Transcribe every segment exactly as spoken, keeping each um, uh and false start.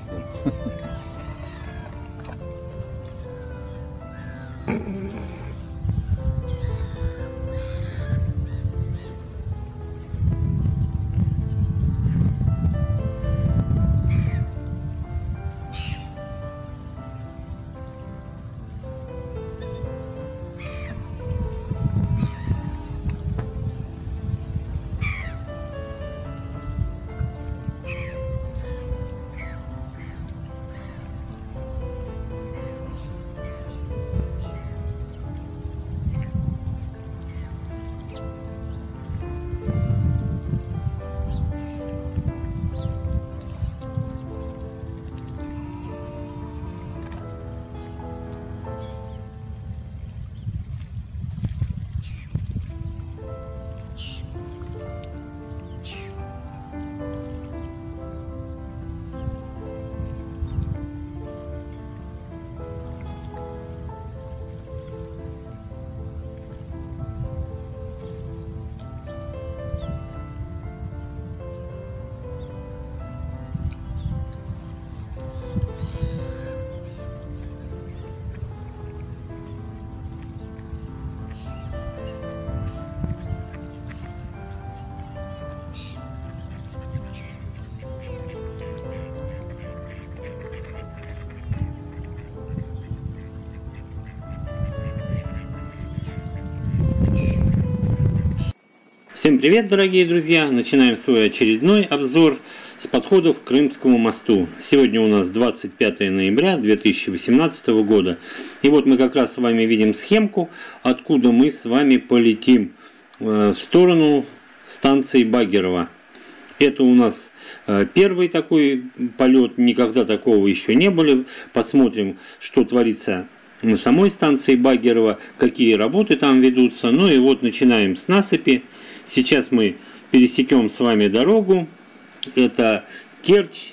удовольствием. Всем привет, дорогие друзья! Начинаем свой очередной обзор с подходов к Крымскому мосту. Сегодня у нас двадцать пятое ноября две тысячи восемнадцатого года. И вот мы как раз с вами видим схемку, откуда мы с вами полетим в сторону станции Багерово. Это у нас первый такой полет, никогда такого еще не было. Посмотрим, что творится на самой станции Багерово, какие работы там ведутся. Ну и вот начинаем с насыпи. Сейчас мы пересекем с вами дорогу. Это Керчь,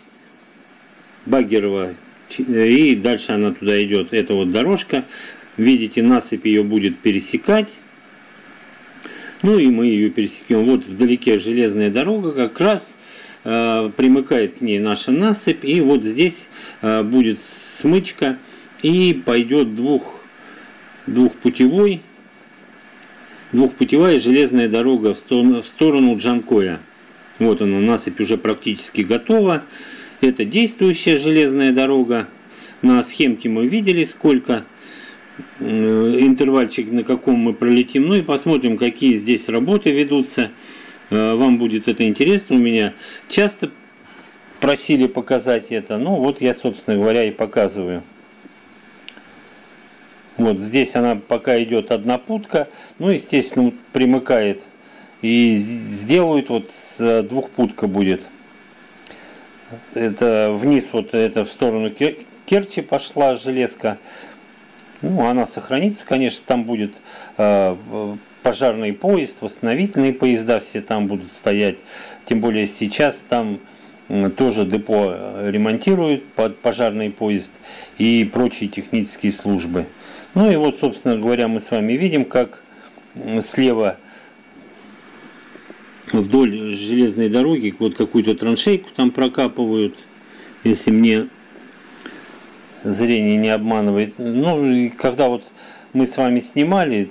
Багерово, и дальше она туда идет. Это вот дорожка. Видите, насыпь ее будет пересекать. Ну и мы ее пересекем. Вот вдалеке железная дорога, как раз э, примыкает к ней наша насыпь. И вот здесь э, будет смычка. И пойдет двух, двухпутевой. Двухпутевая железная дорога в сторону, в сторону Джанкоя. Вот она, насыпь уже практически готова. Это действующая железная дорога. На схемке мы видели, сколько э, интервальчик, на каком мы пролетим. Ну и посмотрим, какие здесь работы ведутся. Э, вам будет это интересно. У меня часто просили показать это. Ну вот я, собственно говоря, и показываю. Вот здесь она пока идет однопутка, ну, естественно, примыкает. И сделают вот двухпутка будет. Это вниз, вот это в сторону Керчи пошла железка. Ну, она сохранится, конечно, там будет э, пожарный поезд, восстановительные поезда все там будут стоять. Тем более сейчас там э, тоже депо ремонтируют под пожарный поезд и прочие технические службы. Ну и вот, собственно говоря, мы с вами видим, как слева вдоль железной дороги вот какую-то траншейку там прокапывают, если мне зрение не обманывает. Ну, и когда вот мы с вами снимали,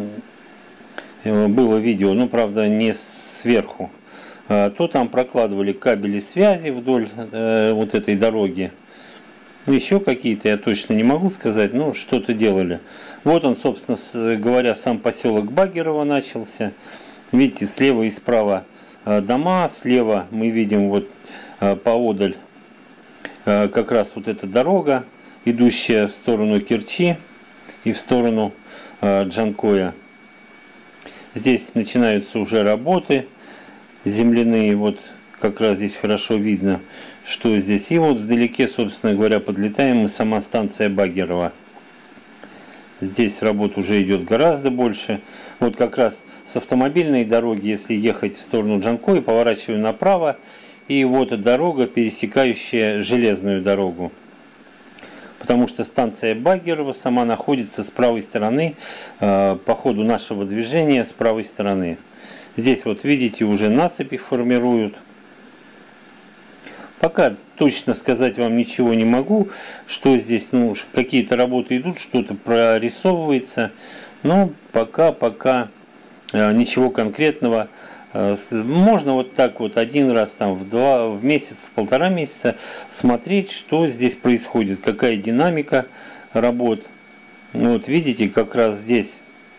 было видео, но, правда, не сверху, то там прокладывали кабели связи вдоль э, вот этой дороги. Еще какие-то, я точно не могу сказать, но что-то делали. Вот он, собственно говоря, сам поселок Багерово начался. Видите, слева и справа дома, слева мы видим вот поодаль как раз вот эта дорога, идущая в сторону Керчи и в сторону Джанкоя. Здесь начинаются уже работы земляные, вот как раз здесь хорошо видно, что здесь. И вот вдалеке, собственно говоря, подлетаем мы, сама станция Багерово. Здесь работа уже идет гораздо больше. Вот как раз с автомобильной дороги, если ехать в сторону Джанкоя, поворачиваю направо. И вот дорога, пересекающая железную дорогу. Потому что станция Багерово сама находится с правой стороны, э, по ходу нашего движения с правой стороны. Здесь вот видите, уже насыпи формируют. Пока точно сказать вам ничего не могу, что здесь, ну, какие-то работы идут, что-то прорисовывается, но пока, пока э, ничего конкретного. Э, можно вот так вот один раз там в два, в месяц, в полтора месяца смотреть, что здесь происходит, какая динамика работ. Вот видите, как раз здесь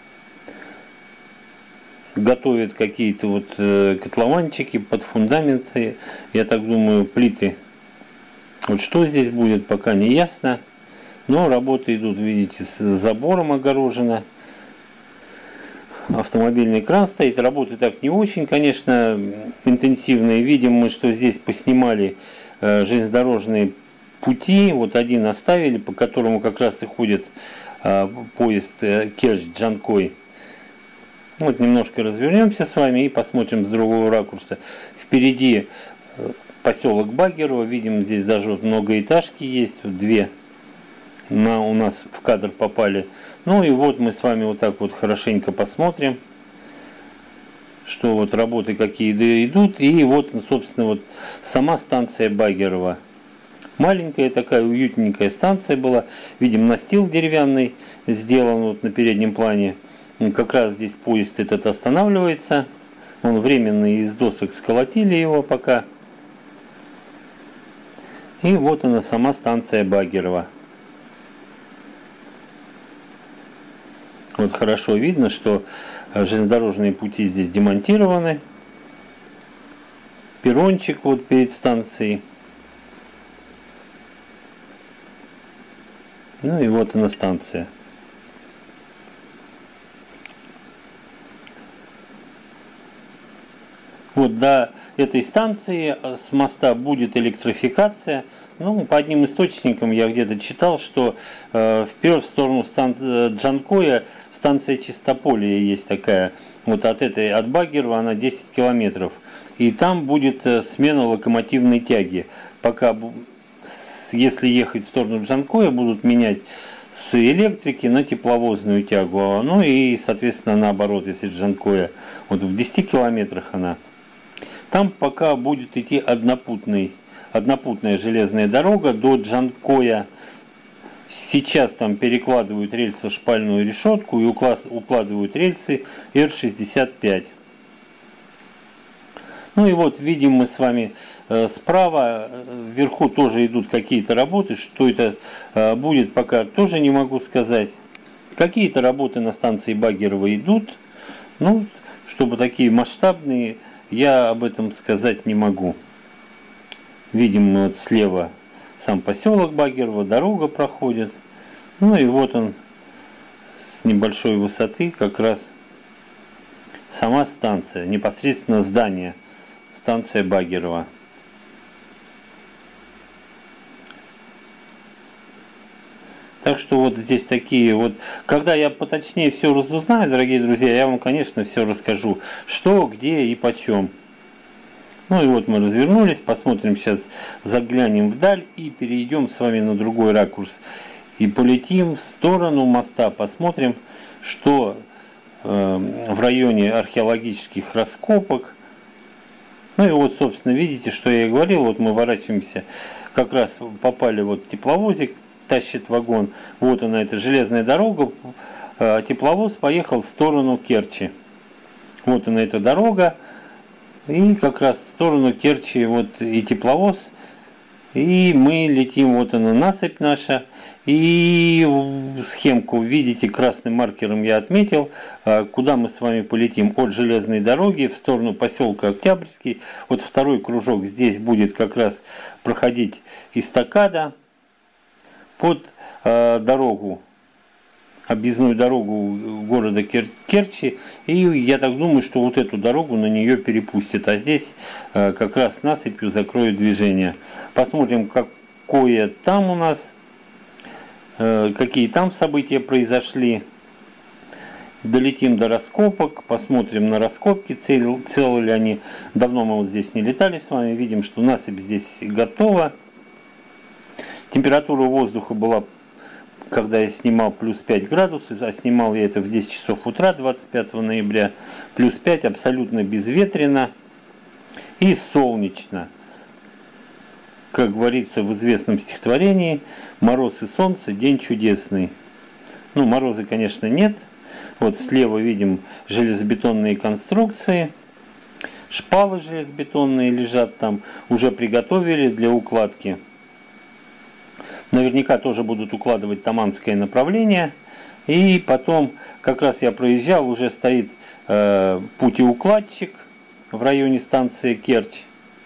готовят какие-то вот э, котлованчики под фундаменты, я так думаю, плиты. Вот что здесь будет, пока не ясно, но работы идут, видите, с забором огорожено, автомобильный кран стоит, работы так не очень, конечно, интенсивные. Видим мы, что здесь поснимали э, железнодорожные пути, вот один оставили, по которому как раз и ходит э, поезд э, Керчь-Джанкой. Вот немножко развернемся с вами и посмотрим с другого ракурса. Впереди поселок Багерово. Видим, здесь даже вот многоэтажки есть. Вот две на, у нас в кадр попали. Ну и вот мы с вами вот так вот хорошенько посмотрим, что вот работы какие идут. И вот, собственно, вот сама станция Багерово. Маленькая такая уютненькая станция была. Видим, настил деревянный сделан вот на переднем плане. Как раз здесь поезд этот останавливается. Он временно из досок сколотили его пока. И вот она, сама станция Багерово. Вот хорошо видно, что железнодорожные пути здесь демонтированы. Перрончик вот перед станцией. Ну и вот она, станция. Вот до этой станции с моста будет электрификация. Ну, по одним источникам я где-то читал, что э, вперед в сторону стан... Джанкоя станция Чистополье есть такая. Вот от этой, от Багерова она десять километров. И там будет э, смена локомотивной тяги. Пока, если ехать в сторону Джанкоя, будут менять с электрики на тепловозную тягу. Ну и, соответственно, наоборот, если Джанкоя, вот в десяти километрах она. Там пока будет идти однопутный, однопутная железная дорога до Джанкоя. Сейчас там перекладывают рельсо-шпальную решетку и укладывают рельсы Р шестьдесят пять. Ну и вот видим мы с вами э, справа, вверху тоже идут какие-то работы. Что это э, будет, пока тоже не могу сказать. Какие-то работы на станции Багерово идут. Ну, чтобы такие масштабные, я об этом сказать не могу. Видим мы вот слева сам поселок Багерово, дорога проходит. Ну и вот он с небольшой высоты как раз сама станция, непосредственно здание, станция Багерово. Так что вот здесь такие вот, когда я поточнее все разузнаю, дорогие друзья, я вам, конечно, все расскажу, что, где и почем. Ну и вот мы развернулись, посмотрим сейчас, заглянем вдаль и перейдем с вами на другой ракурс. И полетим в сторону моста, посмотрим, что э, в районе археологических раскопок. Ну и вот, собственно, видите, что я и говорил, вот мы ворачиваемся, как раз попали вот тепловозик, тащит вагон. Вот она, эта железная дорога. Тепловоз поехал в сторону Керчи. Вот она, эта дорога. И как раз в сторону Керчи вот и тепловоз. И мы летим, вот она, насыпь наша. И схемку, видите, красным маркером я отметил, куда мы с вами полетим. От железной дороги в сторону поселка Октябрьский. Вот второй кружок здесь будет как раз проходить эстакада под э, дорогу, объездную дорогу города Кер Керчи. И я так думаю, что вот эту дорогу на нее перепустят. А здесь э, как раз насыпью закроют движение. Посмотрим, какое там у нас, э, какие там события произошли. Долетим до раскопок, посмотрим на раскопки, целы, целы ли они. Давно мы вот здесь не летали с вами. Видим, что насыпь здесь готова. Температура воздуха была, когда я снимал, плюс пять градусов, а снимал я это в десять часов утра двадцать пятого ноября, плюс пять, абсолютно безветренно и солнечно. как говорится в известном стихотворении, мороз и солнце, день чудесный. Ну, мороза, конечно, нет. Вот слева видим железобетонные конструкции. Шпалы железобетонные лежат там, уже приготовили для укладки. Наверняка тоже будут укладывать таманское направление. И потом, как раз я проезжал, уже стоит э, путеукладчик в районе станции Керчь.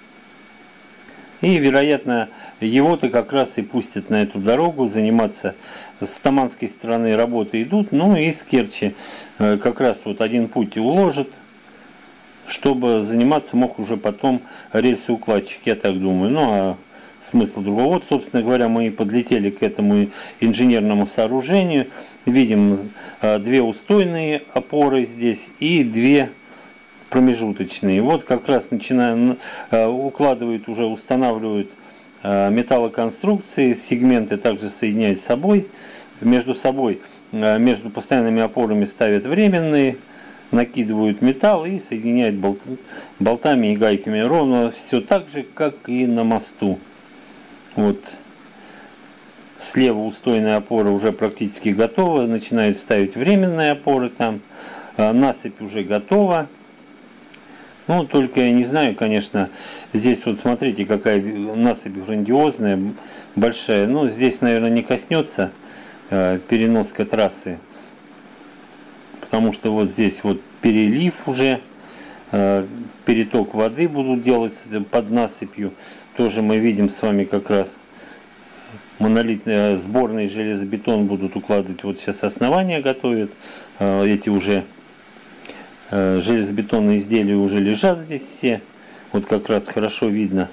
И, вероятно, его-то как раз и пустят на эту дорогу заниматься. С таманской стороны работы идут, ну и с Керчи э, как раз вот один путь уложат, чтобы заниматься мог уже потом рельсоукладчик, я так думаю. Ну, а смысл другого. Вот, собственно говоря, мы и подлетели к этому инженерному сооружению. Видим э, две устойные опоры здесь и две промежуточные. Вот как раз начинают, э, укладывают, уже устанавливают э, металлоконструкции, сегменты также соединяют с собой. Между собой, э, между постоянными опорами ставят временные, накидывают металл и соединяют болт, болтами и гайками. Ровно все так же, как и на мосту. Вот слева устойная опора уже практически готова, начинают ставить временные опоры там, насыпь уже готова. Ну, только я не знаю, конечно, здесь вот смотрите, какая насыпь грандиозная, большая. Ну, здесь, наверное, не коснется э, переноска трассы, потому что вот здесь вот перелив уже, э, переток воды будут делать под насыпью. Тоже мы видим с вами как раз монолитный сборный железобетон будут укладывать. Вот сейчас основания готовят. Эти уже железобетонные изделия уже лежат здесь все. Вот как раз хорошо видно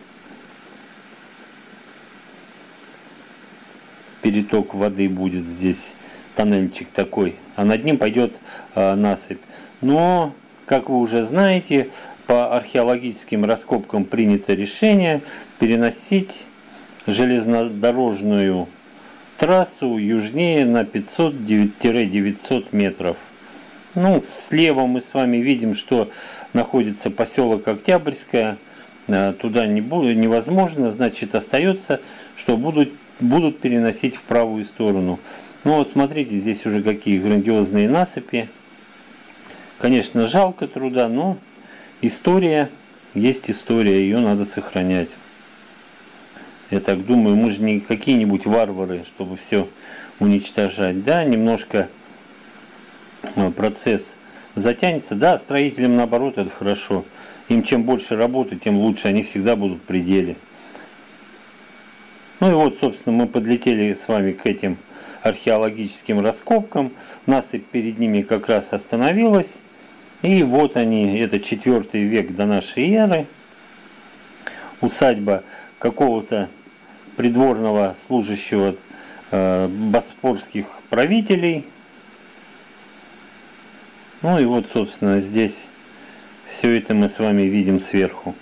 переток воды будет здесь. Тоннельчик такой. А над ним пойдет насыпь. Но, как вы уже знаете, по археологическим раскопкам принято решение переносить железнодорожную трассу южнее на пятьсот девятьсот метров. Ну, слева мы с вами видим, что находится поселок Октябрьское. Туда не будет, невозможно, значит, остается, что будут, будут переносить в правую сторону. Ну вот смотрите, здесь уже какие грандиозные насыпи. Конечно, жалко труда, но история есть история, ее надо сохранять. Я так думаю, мы же не какие-нибудь варвары, чтобы все уничтожать. Да, немножко процесс затянется. Да, строителям наоборот это хорошо. Им чем больше работы, тем лучше. Они всегда будут в пределе. Ну и вот, собственно, мы подлетели с вами к этим археологическим раскопкам. Насыпь перед ними как раз остановилась. И вот они, это четвёртый век до нашей эры. Усадьба какого-то придворного служащего э, боспорских правителей. Ну и вот, собственно, здесь все это мы с вами видим сверху.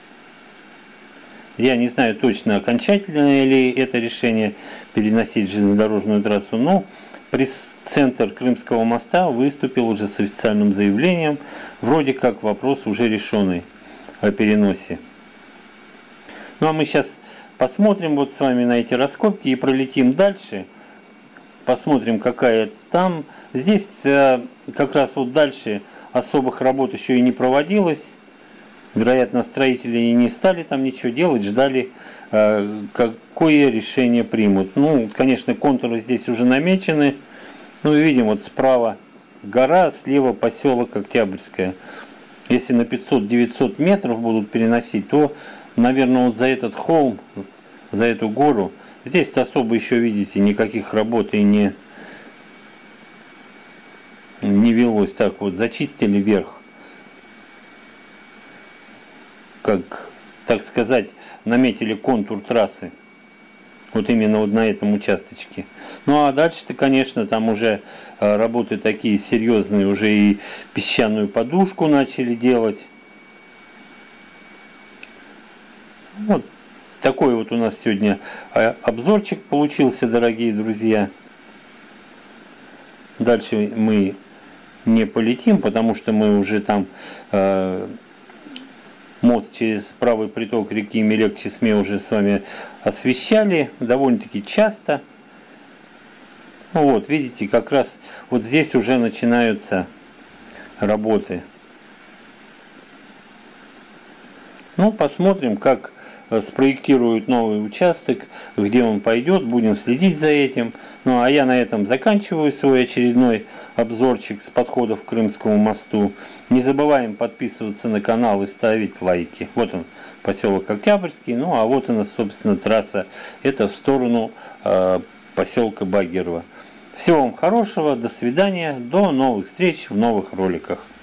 Я не знаю точно, окончательное ли это решение переносить железнодорожную трассу, но пресс-центр Крымского моста выступил уже с официальным заявлением, вроде как вопрос уже решенный о переносе. Ну а мы сейчас посмотрим вот с вами на эти раскопки и пролетим дальше. Посмотрим, какая там. Здесь э, как раз вот дальше особых работ еще и не проводилось. Вероятно, строители не стали там ничего делать, ждали, э, какое решение примут. Ну, конечно, контуры здесь уже намечены. Ну, и видим, вот справа гора, слева поселок Октябрьское. Если на пятьсот-девятьсот метров будут переносить, то, наверное, вот за этот холм, за эту гору, здесь-то особо еще, видите, никаких работ и не, не велось. Так вот, зачистили вверх. Как, так сказать, наметили контур трассы. Вот именно вот на этом участочке. Ну а дальше-то, конечно, там уже работы такие серьезные, уже и песчаную подушку начали делать. Вот такой вот у нас сегодня обзорчик получился, дорогие друзья. Дальше мы не полетим, потому что мы уже там э, мост через правый приток реки Мелек-Чесме уже с вами освещали довольно-таки часто. Вот, видите, как раз вот здесь уже начинаются работы. Ну, посмотрим, как спроектируют новый участок, где он пойдет, будем следить за этим. Ну, а я на этом заканчиваю свой очередной обзорчик с подходов к Крымскому мосту. Не забываем подписываться на канал и ставить лайки. Вот он, поселок Октябрьский, ну, а вот она, собственно, трасса, это в сторону э, поселка Багирова. Всего вам хорошего, до свидания, до новых встреч в новых роликах.